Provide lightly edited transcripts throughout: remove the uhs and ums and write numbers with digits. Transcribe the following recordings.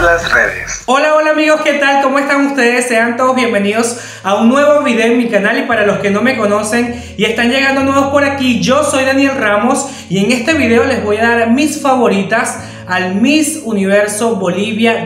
las redes. Hola amigos, ¿qué tal? ¿Cómo están ustedes? Sean todos bienvenidos a un nuevo video en mi canal. Y para los que no me conocen y están llegando nuevos por aquí, yo soy Daniel Ramos y en este video les voy a dar mis favoritas al Miss Universo Bolivia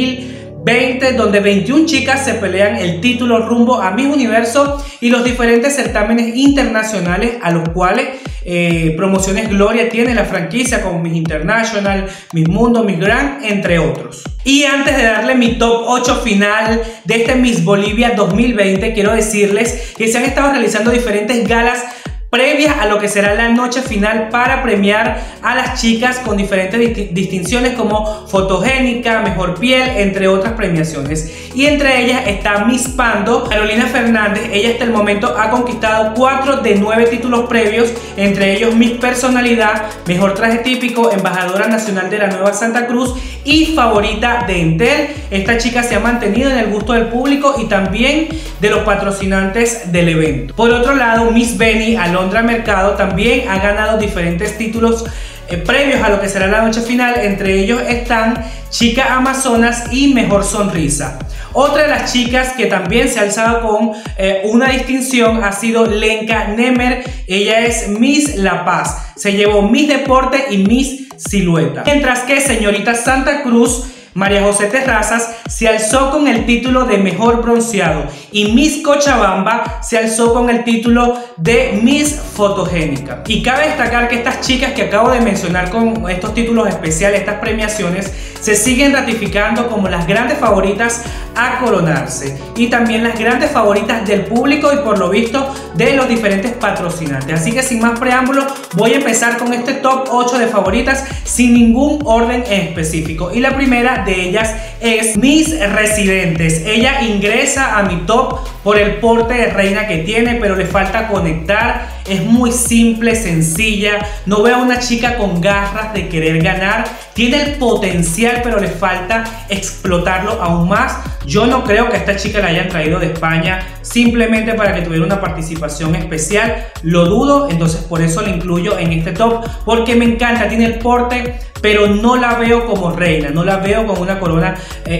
2020, donde 21 chicas se pelean el título rumbo a Miss Universo y los diferentes certámenes internacionales a los cuales Promociones Gloria tiene la franquicia, como Miss International, Miss Mundo, Miss Grand, entre otros. Y antes de darle mi top 8 final de este Miss Bolivia 2020, quiero decirles que se han estado realizando diferentes galas previas a lo que será la noche final para premiar a las chicas con diferentes distinciones como fotogénica, mejor piel, entre otras premiaciones. Y entre ellas está Miss Pando, Carolina Fernández. Ella hasta el momento ha conquistado 4 de 9 títulos previos, entre ellos Miss Personalidad, Mejor Traje Típico, Embajadora Nacional de la Nueva Santa Cruz y Favorita de Entel. Esta chica se ha mantenido en el gusto del público y también de los patrocinantes del evento. Por otro lado, Miss Beni Alondra Mercado también ha ganado diferentes títulos previos a lo que será la noche final. Entre ellos están Chica Amazonas y Mejor Sonrisa. Otra de las chicas que también se ha alzado con una distinción ha sido Lenka Nemer. Ella es Miss La Paz. Se llevó Miss Deporte y Miss Silueta. Mientras que señorita Santa Cruz, María José Terrazas, se alzó con el título de Mejor Bronceado y Miss Cochabamba se alzó con el título de Miss Fotogénica. Y cabe destacar que estas chicas que acabo de mencionar con estos títulos especiales, estas premiaciones, se siguen ratificando como las grandes favoritas a coronarse y también las grandes favoritas del público y por lo visto de los diferentes patrocinantes. Así que sin más preámbulos voy a empezar con este top 8 de favoritas sin ningún orden en específico. Y la primera de ellas es Miss Residentes. Ella ingresa a mi top por el porte de reina que tiene, pero le falta conectar. Es muy simple, sencilla. No veo a una chica con garras de querer ganar. Tiene el potencial, pero le falta explotarlo aún más. Yo no creo que a esta chica la hayan traído de España simplemente para que tuviera una participación especial. Lo dudo, entonces por eso la incluyo en este top, porque me encanta, tiene el porte, pero no la veo como reina, no la veo con una corona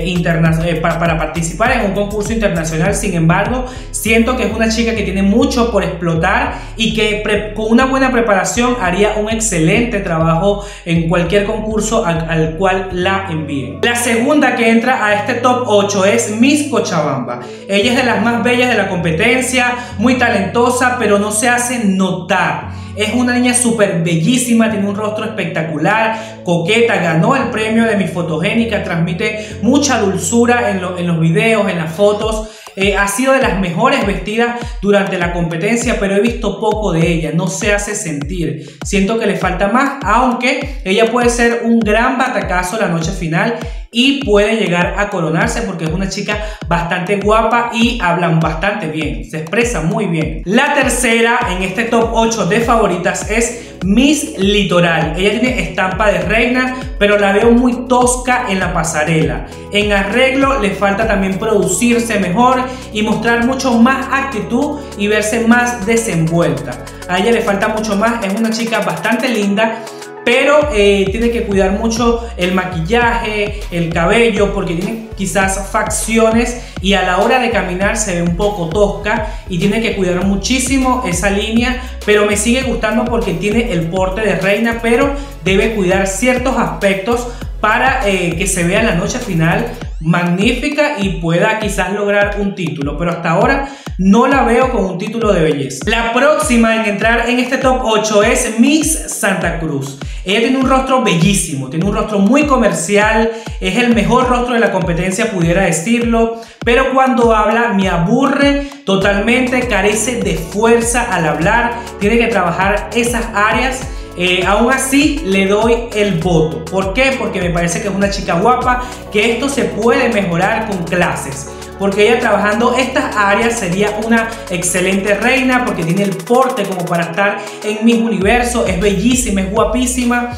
para participar en un concurso internacional. Sin embargo, siento que es una chica que tiene mucho por explotar y que con una buena preparación haría un excelente trabajo en cualquier concurso al cual la envíen. La segunda que entra a este top 8 es Miss Cochabamba. Ella es de las más bellas de la competencia, muy talentosa, pero no se hace notar. Es una niña súper bellísima, tiene un rostro espectacular, coqueta, ganó el premio de Miss Fotogénica, transmite mucha dulzura en los videos, en las fotos. Ha sido de las mejores vestidas durante la competencia, pero he visto poco de ella, no se hace sentir. Siento que le falta más, aunque ella puede ser un gran batacazo la noche final y puede llegar a coronarse porque es una chica bastante guapa y hablan bastante bien, se expresa muy bien. La tercera en este top 8 de favoritas es Miss Litoral. Ella tiene estampa de reina, pero la veo muy tosca en la pasarela. En arreglo le falta también producirse mejor y mostrar mucho más actitud y verse más desenvuelta. A ella le falta mucho más, es una chica bastante linda, pero tiene que cuidar mucho el maquillaje, el cabello, porque tiene quizás facciones y a la hora de caminar se ve un poco tosca y tiene que cuidar muchísimo esa línea. Pero me sigue gustando porque tiene el porte de reina, pero debe cuidar ciertos aspectos para que se vea en la noche final magnífica y pueda quizás lograr un título, pero hasta ahora no la veo con un título de belleza. La próxima en entrar en este top 8 es Miss Santa Cruz. Ella tiene un rostro bellísimo, tiene un rostro muy comercial, es el mejor rostro de la competencia, pudiera decirlo, pero cuando habla me aburre totalmente, carece de fuerza al hablar, tiene que trabajar esas áreas. Aún así le doy el voto. ¿Por qué? Porque me parece que es una chica guapa, que esto se puede mejorar con clases, porque ella trabajando estas áreas sería una excelente reina, porque tiene el porte como para estar en Miss Universo, es bellísima, es guapísima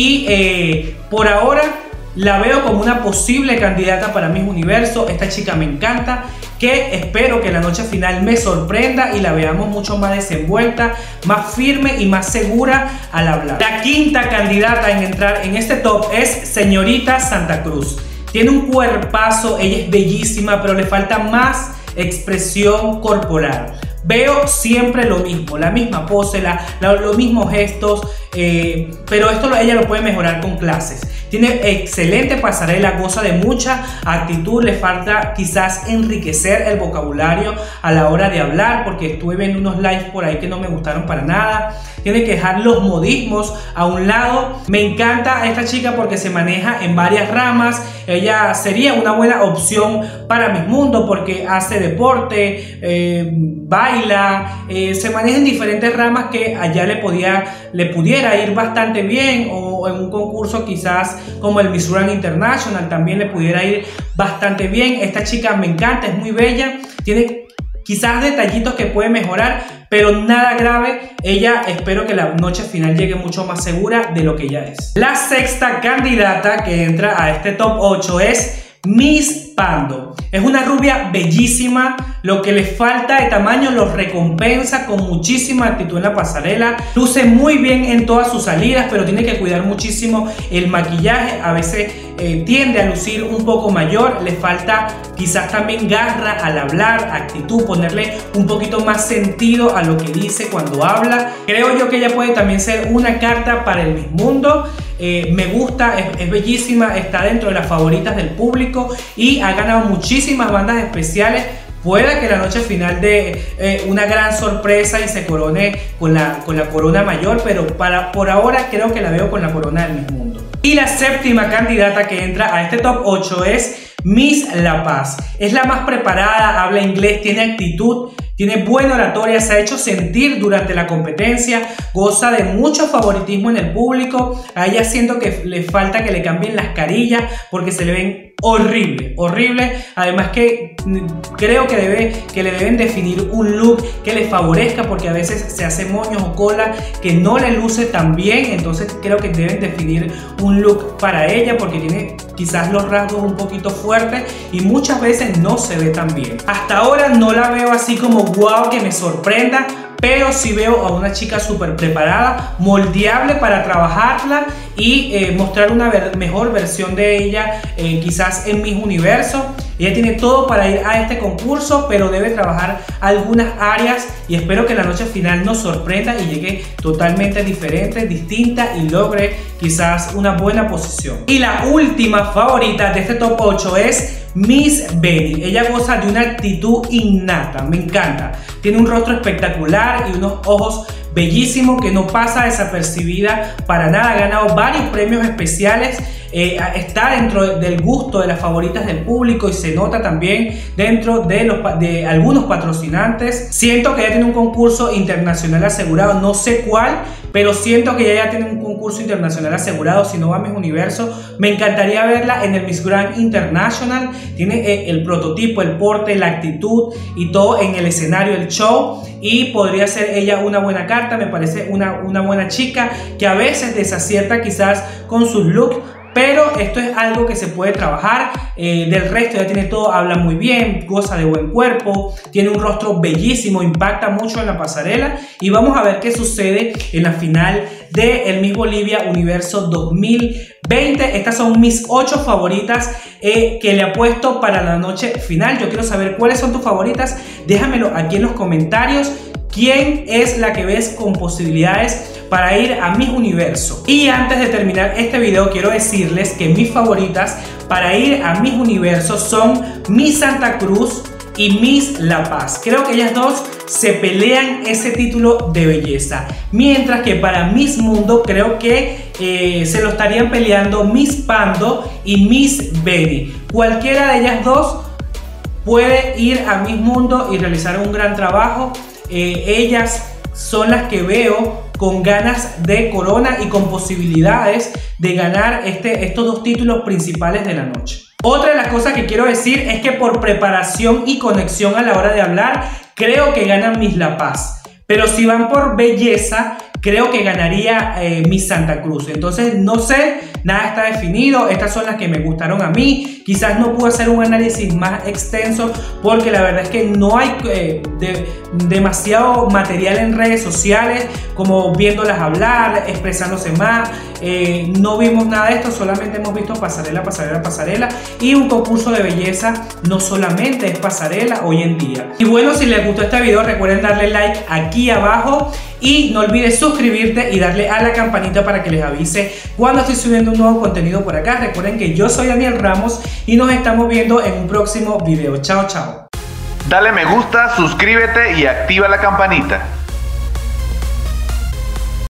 y por ahora la veo como una posible candidata para Miss Universo. Esta chica me encanta, que espero que la noche final me sorprenda y la veamos mucho más desenvuelta, más firme y más segura al hablar. La quinta candidata en entrar en este top es señorita Santa Cruz. Tiene un cuerpazo, ella es bellísima, pero le falta más expresión corporal. Veo siempre lo mismo, la misma pose, los mismos gestos, pero esto ella lo puede mejorar con clases. Tiene excelente pasarela, goza de mucha actitud, le falta quizás enriquecer el vocabulario a la hora de hablar, porque estuve viendo unos lives por ahí que no me gustaron para nada. Tiene que dejar los modismos a un lado. Me encanta esta chica porque se maneja en varias ramas. Ella sería una buena opción para Miss Mundo porque hace deporte, baila, se maneja en diferentes ramas que allá le pudiera ir bastante bien, o en un concurso quizás como el Miss Grand International también le pudiera ir bastante bien. Esta chica me encanta, es muy bella, tiene quizás detallitos que puede mejorar, pero nada grave. Ella, espero que la noche final llegue mucho más segura de lo que ella es. La sexta candidata que entra a este top 8 es Miss Pando. Es una rubia bellísima, lo que le falta de tamaño lo recompensa con muchísima actitud en la pasarela. Luce muy bien en todas sus salidas, pero tiene que cuidar muchísimo el maquillaje. A veces tiende a lucir un poco mayor, le falta quizás también garra al hablar, actitud, ponerle un poquito más sentido a lo que dice cuando habla. Creo yo que ella puede también ser una carta para el Miss Mundo. Me gusta, es bellísima, está dentro de las favoritas del público y ha ganado muchísimas bandas especiales. Puede que la noche final de una gran sorpresa y se corone con la corona mayor, pero por ahora creo que la veo con la corona del Miss Mundo. Y la séptima candidata que entra a este top 8 es Miss La Paz. Es la más preparada, habla inglés, tiene actitud, tiene buena oratoria, se ha hecho sentir durante la competencia, goza de mucho favoritismo en el público. A ella siento que le falta que le cambien las carillas porque se le ven horrible. Además que creo que le deben definir un look que le favorezca, porque a veces se hace moños o cola que no le luce tan bien. Entonces creo que deben definir un look para ella porque tiene quizás los rasgos un poquito fuertes y muchas veces no se ve tan bien. Hasta ahora no la veo así como wow, que me sorprenda, pero sí veo a una chica súper preparada, moldeable para trabajarla y mostrar una mejor versión de ella, quizás en Miss Universo. Ella tiene todo para ir a este concurso, pero debe trabajar algunas áreas y espero que la noche final nos sorprenda y llegue totalmente diferente, distinta y logre quizás una buena posición. Y la última favorita de este top 8 es Miss Benny. Ella goza de una actitud innata, me encanta. Tiene un rostro espectacular y unos ojos bellísimos que no pasa desapercibida para nada. Ha ganado varios premios especiales. Está dentro del gusto de las favoritas del público y se nota también dentro de algunos patrocinantes. Siento que ella tiene un concurso internacional asegurado, no sé cuál, pero siento que ella ya tiene un concurso internacional asegurado. Si no va a Miss Universo, me encantaría verla en el Miss Grand International. Tiene el prototipo, el porte, la actitud y todo en el escenario, el show, y podría ser ella una buena carta. Me parece una buena chica que a veces desacierta quizás con sus looks, pero esto es algo que se puede trabajar. Del resto ya tiene todo, habla muy bien, goza de buen cuerpo, tiene un rostro bellísimo, impacta mucho en la pasarela y vamos a ver qué sucede en la final de el Miss Bolivia Universo 2020. Estas son mis 8 favoritas que le apuesto para la noche final. Yo quiero saber cuáles son tus favoritas, déjamelo aquí en los comentarios. ¿Quién es la que ves con posibilidades para ir a Miss Universo? Y antes de terminar este video quiero decirles que mis favoritas para ir a Miss Universo son Miss Santa Cruz y Miss La Paz. Creo que ellas dos se pelean ese título de belleza, mientras que para Miss Mundo creo que se lo estarían peleando Miss Pando y Miss Benny. Cualquiera de ellas dos puede ir a Miss Mundo y realizar un gran trabajo. Ellas son las que veo con ganas de corona y con posibilidades de ganar estos dos títulos principales de la noche. Otra de las cosas que quiero decir es que por preparación y conexión a la hora de hablar, creo que gana Miss La Paz. Pero si van por belleza, creo que ganaría Miss Santa Cruz. Entonces no sé, nada está definido. Estas son las que me gustaron a mí. Quizás no pude hacer un análisis más extenso porque la verdad es que no hay demasiado material en redes sociales como viéndolas hablar, expresándose más. No vimos nada de esto, solamente hemos visto pasarela, pasarela, pasarela, y un concurso de belleza no solamente es pasarela hoy en día. Y bueno, si les gustó este video, recuerden darle like aquí abajo y no olvides suscribirte y darle a la campanita para que les avise cuando estoy subiendo un nuevo contenido por acá. Recuerden que yo soy Daniel Ramos y nos estamos viendo en un próximo video. Chao, chao. Dale me gusta, suscríbete y activa la campanita.